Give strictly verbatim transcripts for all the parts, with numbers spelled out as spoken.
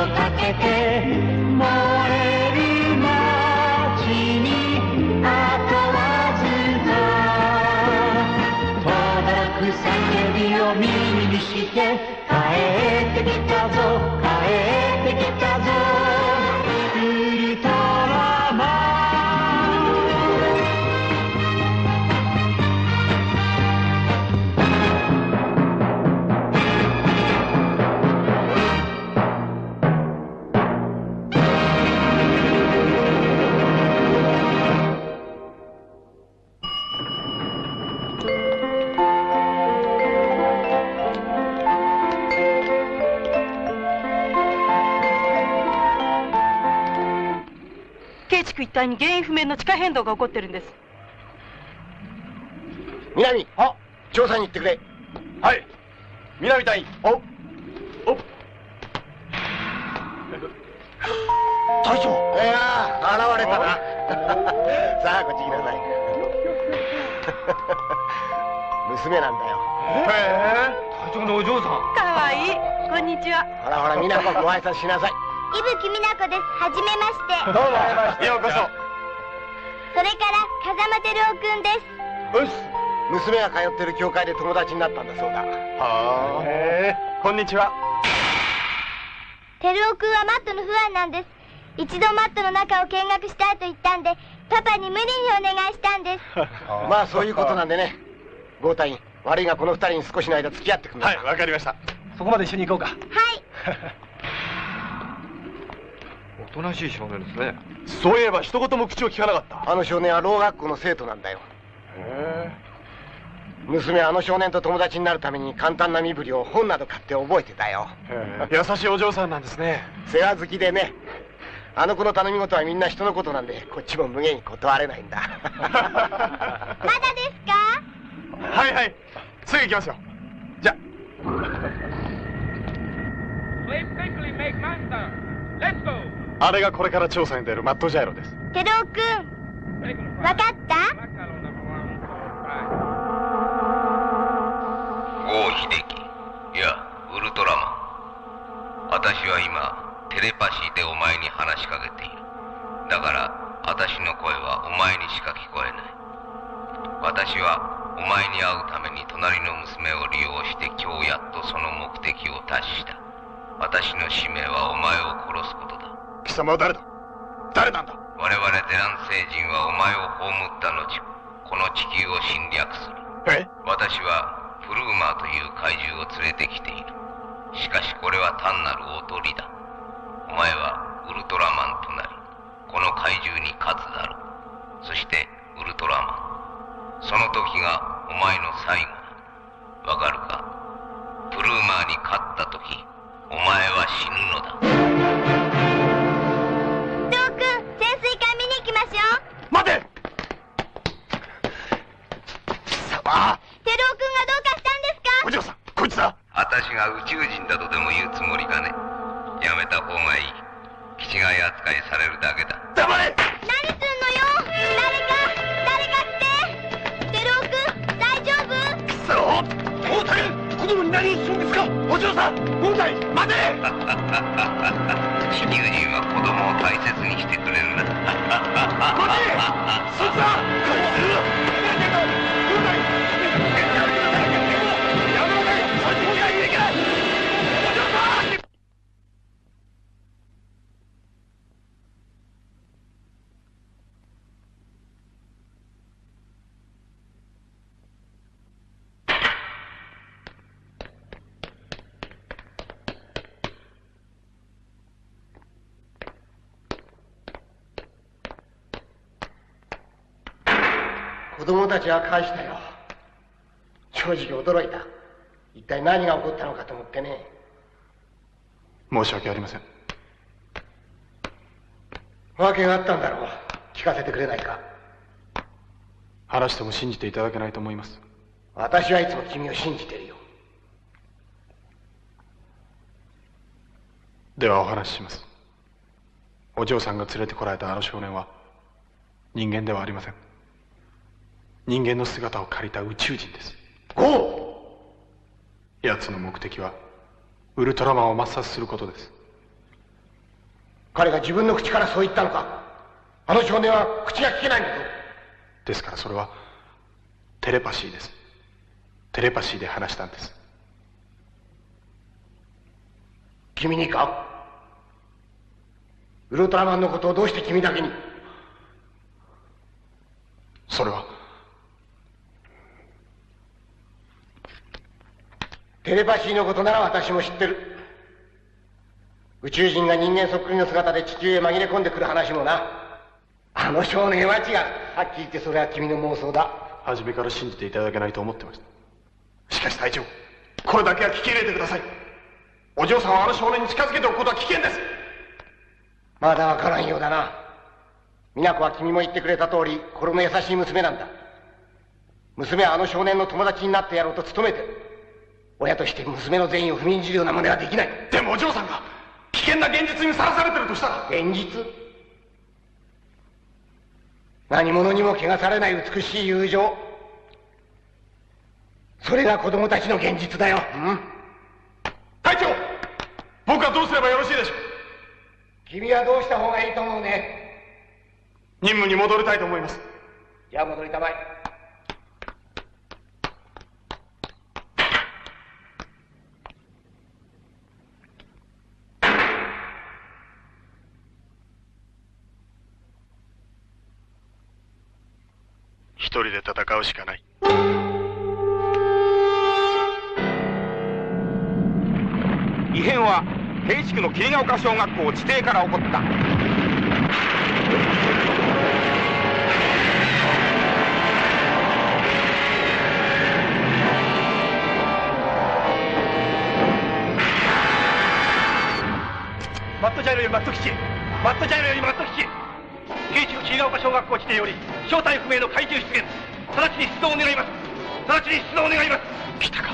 かけて燃える街にあとわずか届く叫びを耳にして帰ってきたぞ帰ってきたぞウルトラマン一帯に原因不明の地下変動が起こってるんです。 南、あ、調査に行ってくれ。 はい。南隊員。お、お。 大将。いやー、現れたな。さあ、こっち来なさい。娘なんだよ。 へえ、隊長のお嬢さん。 かわいい。こんにちは。 ほらほら、みなこご挨拶しなさい。 伊吹美奈子です。はじめまして。 どうも。ようこそ。 それから風間照夫君です。 うっす。娘が通ってる教会で友達になったんだそうだ。 はあ。へえ。こんにちは。 照夫君はマットのファンなんです。一度マットの中を見学したいと言ったんで、パパに無理にお願いしたんです。 まあそういうことなんでね。豪隊員、悪いがこの二人に少しの間付き合ってくんな。 はい、わかりました。そこまで一緒に行こうか。 はい。 おとなしい少年ですね。そういえば一言も口を聞かなかった。 あの少年はろう学校の生徒なんだよ。 へえ。 娘はあの少年と友達になるために簡単な身振りを本など買って覚えてたよ。 へえ。優しいお嬢さんなんですね。 世話好きでね。あの子の頼み事はみんな人のことなんで、こっちも無限に断れないんだ。 まだですか？ はいはい。すぐ行きますよ。じゃ。あれがこれから調査に出るマットジャイロです。 照夫君、わかった？ 郷秀樹、いやウルトラマン。私は今テレパシーでお前に話しかけている。だから私の声はお前にしか聞こえない。私はお前に会うために隣の娘を利用して今日やっとその目的を達した。私の使命はお前を殺すことだ。 貴様は誰だ？誰なんだ？ 我々デラン星人はお前を葬った後、この地球を侵略する。 え？ 私はプルーマーという怪獣を連れてきている。しかしこれは単なるおとりだ。お前はウルトラマンとなり、この怪獣に勝つだろう。そしてウルトラマン、その時がお前の最後だ。わかるか？プルーマーに勝った時、お前は死ぬのだ。 照夫君、潜水艦見に行きましょう。 待て！貴様！ 照夫君がどうかしたんですか？ お嬢さん、こいつだ。 私が宇宙人だとでも言うつもりかね。やめた方がいい。気違い扱いされるだけだ。 黙れ！ 何すんのよ！誰か、誰か来て！照夫君、大丈夫？ くそ！大谷！子供に何をするんですか？お嬢さん！大谷！待て！ 地球人は子供を大切にしてくれるんだ。 待て！そいつだ！こいつ！大谷！やめろ！やめろ！そいつにはいけない！お嬢さん！ 子供たちは返したよ。正直驚いた。一体何が起こったのかと思ってね。 申し訳ありません。 訳があったんだろう。聞かせてくれないか。 話しても信じていただけないと思います。 私はいつも君を信じてるよ。 ではお話しします。お嬢さんが連れてこられたあの少年は人間ではありません。人間の姿を借りた宇宙人です。 ゴー！ 奴の目的はウルトラマンを抹殺することです。 彼が自分の口からそう言ったのか？あの少年は口が聞けないんだぞ。 ですからそれはテレパシーです。テレパシーで話したんです。 君にか？ウルトラマンのことをどうして君だけに？ それはテレパシーのことなら私も知ってる。宇宙人が人間そっくりの姿で地球へ紛れ込んでくる話もな。あの少年は違う。はっきり言ってそれは君の妄想だ。 初めから信じていただけないと思ってました。しかし隊長、これだけは聞き入れてください。お嬢さんをあの少年に近づけておくことは危険です。 まだわからんようだな。美奈子は君も言ってくれた通り心の優しい娘なんだ。娘はあの少年の友達になってやろうと努めてる。親として娘の善意を踏みにじるような真似はできない。 でもお嬢さんが危険な現実にさらされてるとしたら。 現実？何者にも汚されない美しい友情、それが子供たちの現実だよ。うん？ 隊長、僕はどうすればよろしいでしょう？ 君はどうした方がいいと思うね？ 任務に戻りたいと思います。 じゃあ戻りたまえ。 一人で戦うしかない。 異変は平地区の桐ヶ丘小学校地底から起こった。 マットジャイロよりマット基地へ。マットジャイロよりマット基地へ。平地区桐ヶ丘小学校地底より正体不明の怪獣出現。直ちに出動を願います。直ちに出動を願います。 来たか。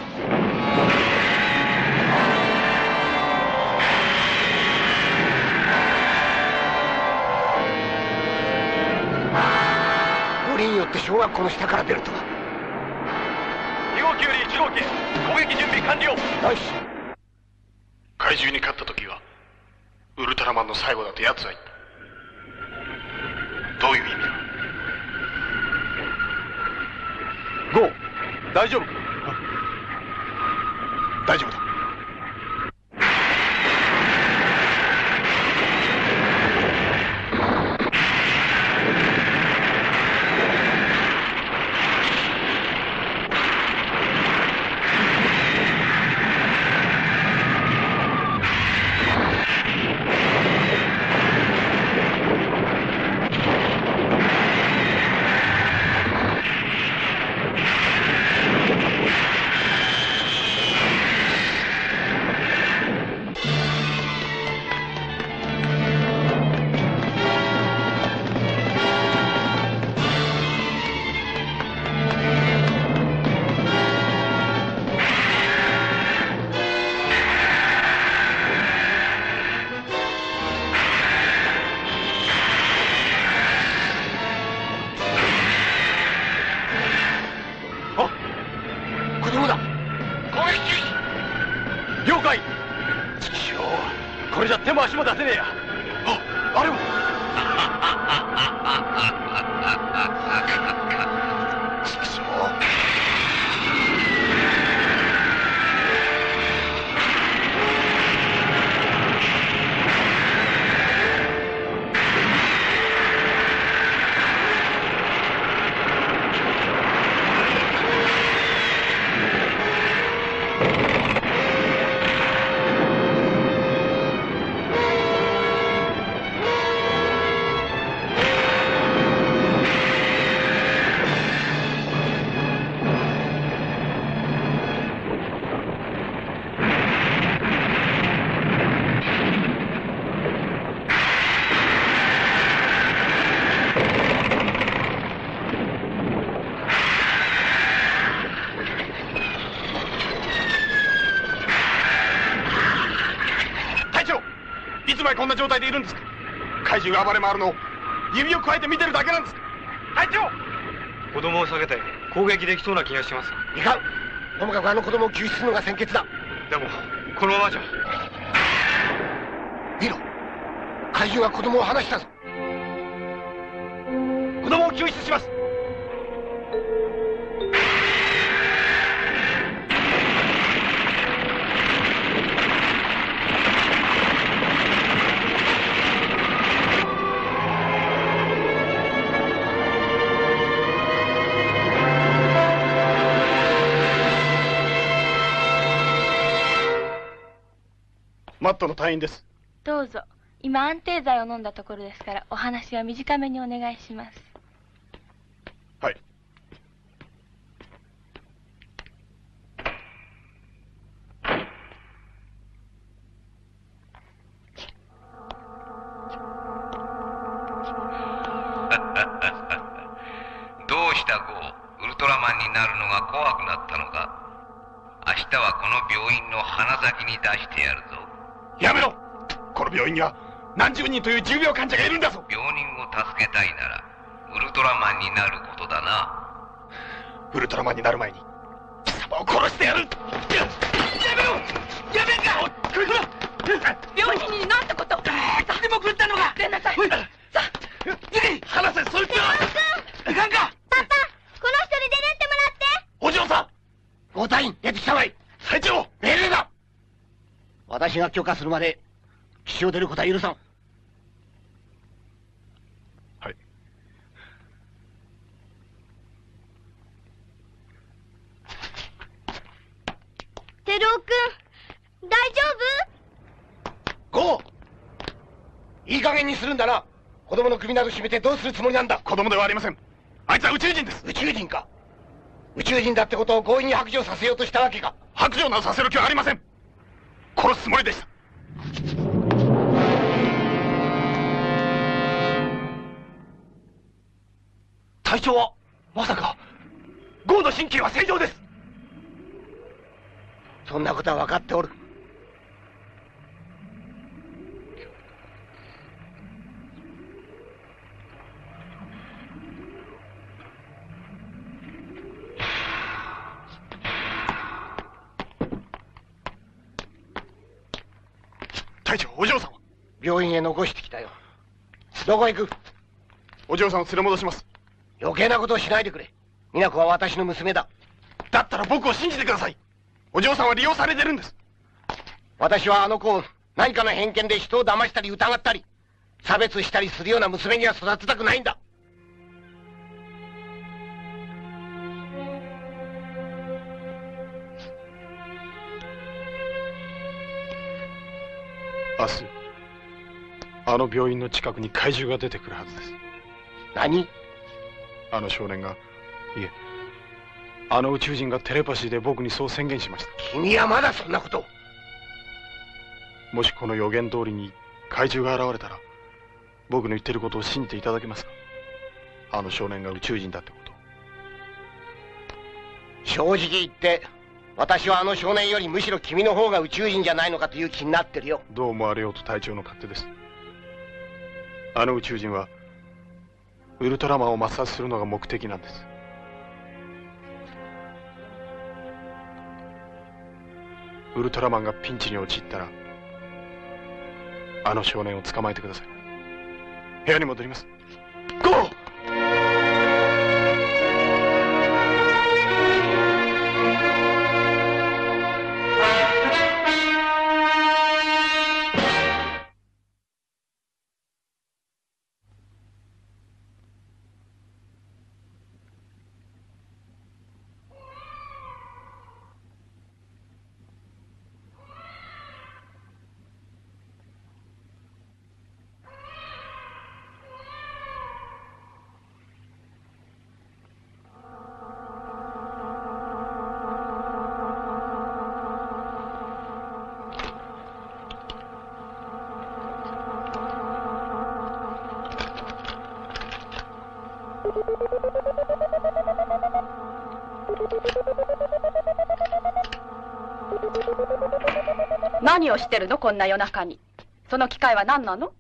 よりによって小学校の下から出るとは。 に号機よりいち号機へ攻撃準備完了。 よし。 怪獣に勝った時はウルトラマンの最後だと奴は言った。どういう意味だ？ ゴー、大丈夫か？ 大丈夫だ。 足も出せねえや。 あ、あれも。畜生。こんな状態でいるんですか？怪獣が暴れ回るのを指をくわえて見てるだけなんですか？ 隊長、子供を下げて攻撃できそうな気がします。 いかん。ともかくあの子供を救出するのが先決だ。 でもこのままじゃ。 見ろ、怪怪獣は子供を離したぞ。 子供を救出します。 マットの隊員です。 どうぞ。今安定剤を飲んだところですからお話は短めにお願いします。 はい。 どうしたゴー、ウルトラマンになるのが怖くなったのか。明日はこの病院の鼻先に出してやるぞ。 やめろ。この病院には何十人という重病患者がいるんだぞ。 病人を助けたいならウルトラマンになることだな。 ウルトラマンになる前に貴様を殺してやる。やめろ。やめんか。これから病人になんてこと。誰も狂ったのが。出なさい。さあ、離せ。そいつは。いかんか。 パパ、この人に出てってもらって。 お嬢さん。 ご隊員出てきたまえ。 隊長、 命令だ。私が許可するまで基地を出ることは許さん。 はい。 テルオくん、大丈夫？ ゴー。いい加減にするんだな。子供の首など絞めてどうするつもりなんだ。 子供ではありません。あいつは宇宙人です。 宇宙人か。宇宙人だってことを強引に白状させようとしたわけか。 白状などさせる気はありません。殺すつもりでした。 隊長はまさかゴーの神経は正常です。 そんなことは分かっておる。 隊長、お嬢さんは？ 病院へ残してきたよ。どこへ行く？ お嬢さんを連れ戻します。 余計なことをしないでくれ。美奈子は私の娘だ。 だったら僕を信じてください。お嬢さんは利用されてるんです。 私はあの子を何かの偏見で人を騙したり疑ったり差別したりするような娘には育てたくないんだ。 明日あの病院の近くに怪獣が出てくるはずです。 何？ あの少年が、いえ、あの宇宙人がテレパシーで僕にそう宣言しました。 君はまだそんなことを。 もしこの予言通りに怪獣が現れたら僕の言ってることを信じていただけますか？あの少年が宇宙人だってことを。 正直言って私はあの少年よりむしろ君の方が宇宙人じゃないのかという気になってるよ。 どう思われようと隊長の勝手です。あの宇宙人はウルトラマンを抹殺するのが目的なんです。ウルトラマンがピンチに陥ったらあの少年を捕まえてください。部屋に戻ります。ゴー！ 何をしてるのこんな夜中に。その機械は何なの？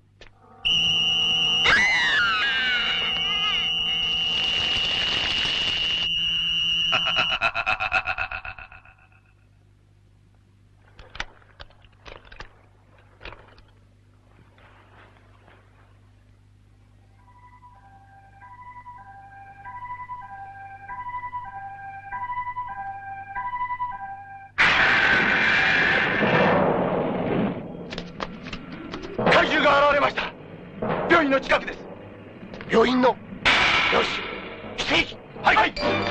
の近くです。 病院の。よし、出撃。 はい。はい。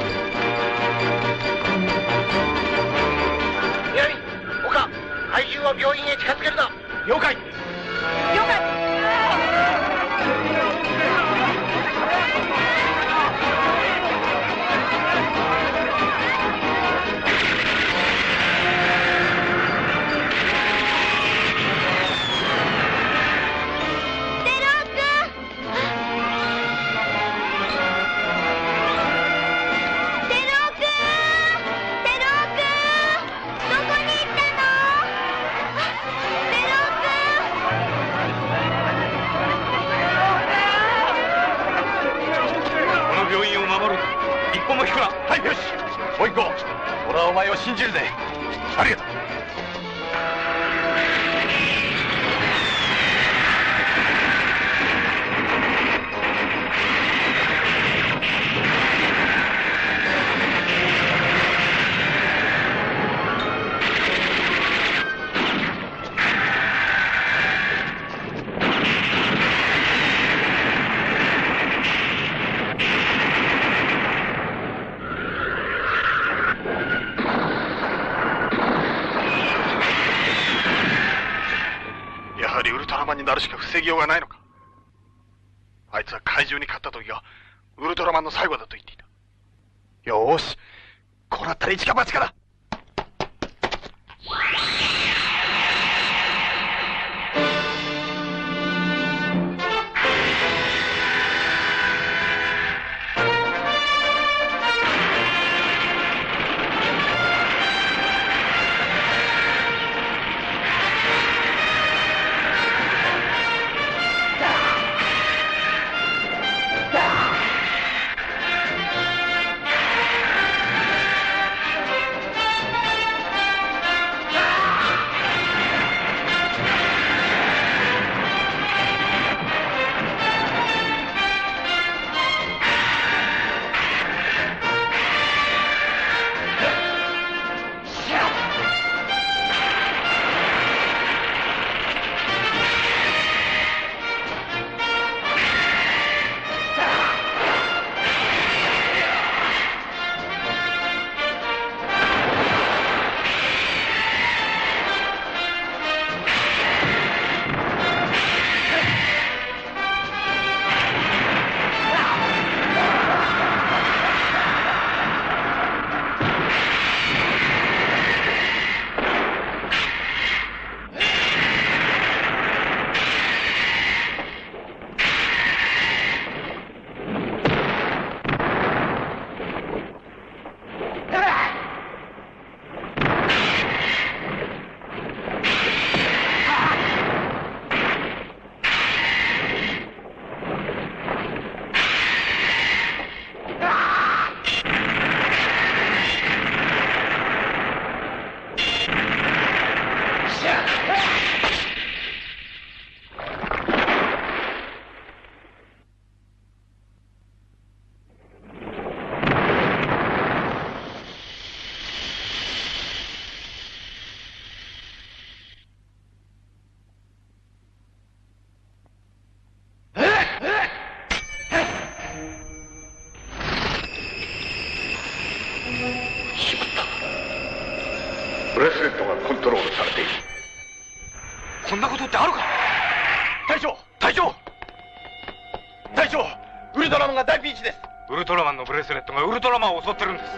南、岡、怪獣は病院へ近づけるな。 了解。 了解。 俺はお前を信じるぜ。ありがとう。になるしか防ぎようがないのか。あいつは怪獣に勝った時がウルトラマンの最後だと言っていた。よーし、こうなったら一か八かだ。 ブレスレットがコントロールされている。 そんなことってあるか。隊長、隊長隊長、ウルトラマンが大ピンチです。ウルトラマンのブレスレットがウルトラマンを襲ってるんです。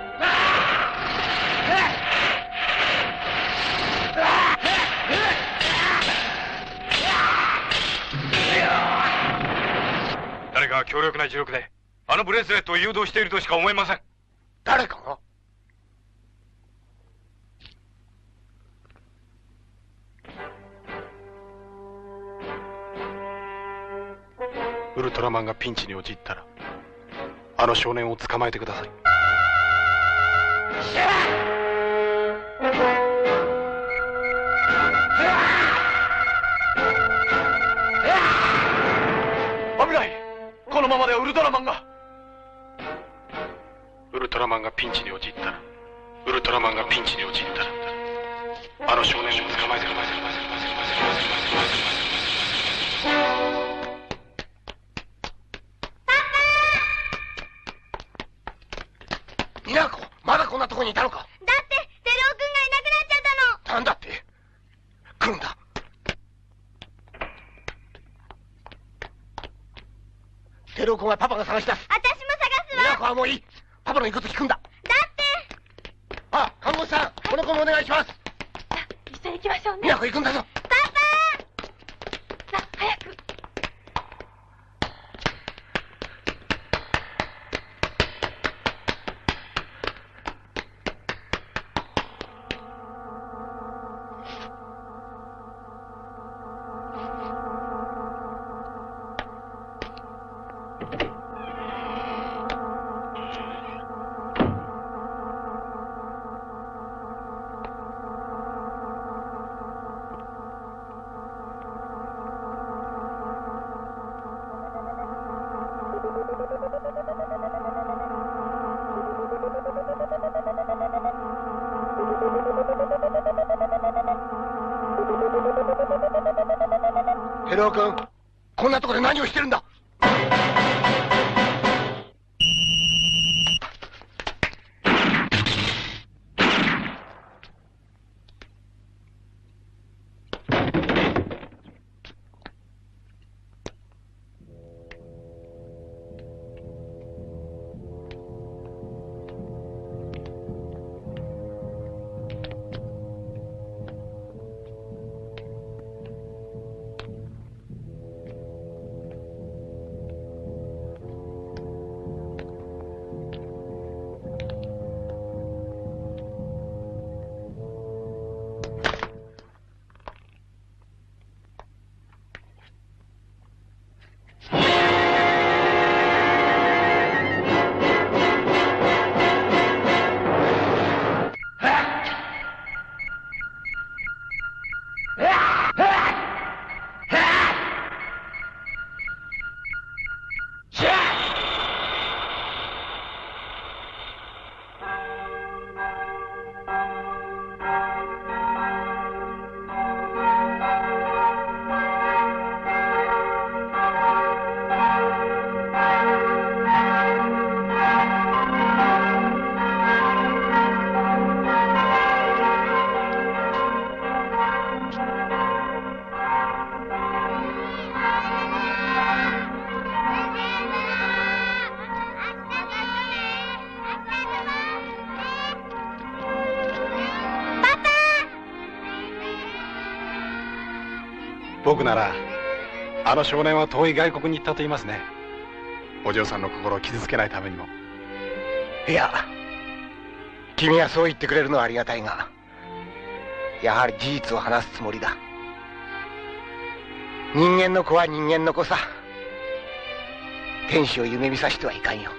誰かが強力な磁力であのブレスレットを誘導しているとしか思えません。 誰かが？ ウルトラマンがピンチに陥ったらあの少年を捕まえてください。危ない、このままではウルトラマンがウルトラマンがピンチに陥ったらウルトラマンがピンチに陥ったらあの少年を捕まえてください。 宮子、まだこんなとこにいたのか。 だって照夫君がいなくなっちゃったの。 なんだって。来るんだ。照夫君はパパが探し出す。 私も探すわ。 宮子はもういい。パパの言うこと聞くんだ。 だってあ、看護師さん、この子もお願いします。 一緒に行きましょうね。 宮子行くんだぞ。 パパ。 さあ早く。 照夫君、こんなとこで何をしてるんだ。 僕ならあの少年は遠い外国に行ったと言いますね。お嬢さんの心を傷つけないためにも。 いや、君はそう言ってくれるのはありがたいが、やはり事実を話すつもりだ。人間の子は人間の子さ。天使を夢見させてはいかんよ。